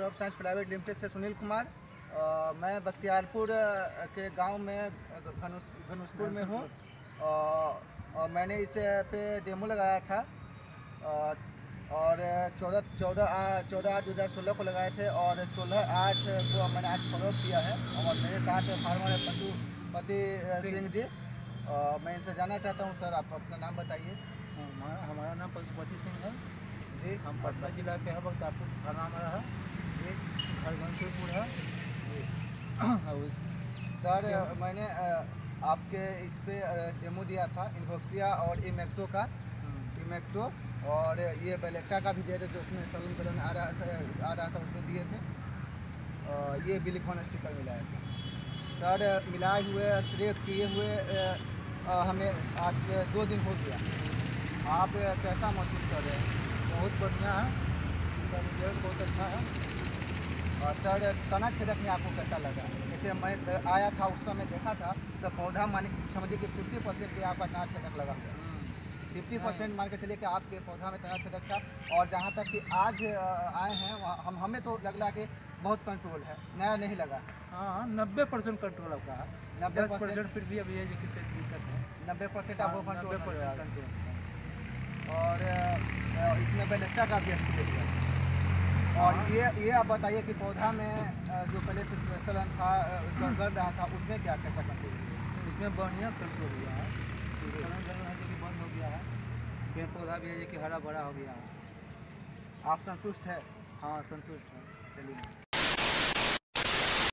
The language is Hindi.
क्रॉप साइंस प्राइवेट लिमिटेड से सुनील कुमार। मैं बख्तियारपुर के गांव में घनुसपुर में हूं। और मैंने इस पे डेमो लगाया था और 14/8/2016 को लगाए थे और 16/8 को मैंने आज फॉलो किया है। और मेरे साथ फार्मर है पशुपति सिंह जी। मैं इनसे जानना चाहता हूं, सर आप अपना नाम बताइए। हमारा नाम पशुपति सिंह है जी। हम पटना जिला के हैं, बख्तियारपुर थाना हमारा है जी। घर घनश्यामपुर है जी। और सर मैंने आपके इस पे डेमो दिया था इन्वोक्सिया और इमेक्टो का। इमेक्टो और ये बेलेक्टा का भी दिए थे, जो उसमें सलून बलन आ रहा था उसमें दिए थे। ये बिलिकॉन स्टिकर मिलाया था। सर मिलाए हुए स्प्रे किए हुए हमें आज 2 दिन हो गया। आप कैसा महसूस कर रहे हैं? बहुत बढ़िया है, इसका रिजल्ट बहुत अच्छा है। और सर तना छेदक में आपको कैसा लगा? जैसे मैं आया था उस समय देखा था तो पौधा मान समझिए कि 50% पे आपका तना छेदक लगा हुआ। 50% मान के चलिए कि आपके पौधा में तना छेदक था। और जहाँ तक कि आज आए हैं हमें तो लग रहा कि बहुत कंट्रोल है, नया नहीं लगा। हाँ 90% कंट्रोल आपका है। 10% फिर भी अभी है जो किसी दिक्कत है। 90% आपको कंट्रोल। 90% कंट्रोल। और इसमें बेलेक्टा का भी स्प्रे किया। और ये आप बताइए कि पौधा में जो पहले से सलन था गड़ रहा था उसमें क्या कैसा कंट्रोल हुआ? इसमें बढ़िया कंट्रोल हुआ है। सलन गलन है जो कि बंद हो गया है, पेड़ पौधा भी है जो कि हरा भरा हो गया है। आप संतुष्ट है? हाँ संतुष्ट है। चलिए।